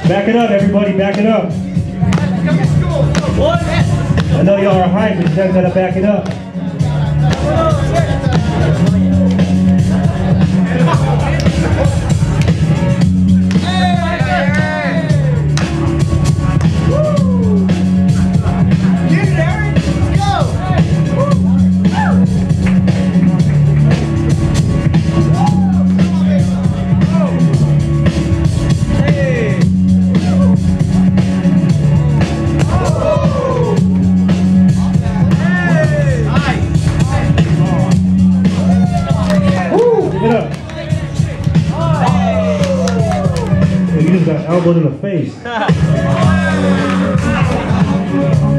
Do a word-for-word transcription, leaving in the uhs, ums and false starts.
Back it up, everybody, back it up. I know y'all are hyped, but you guys gotta back it up. You just got elbowed in the face.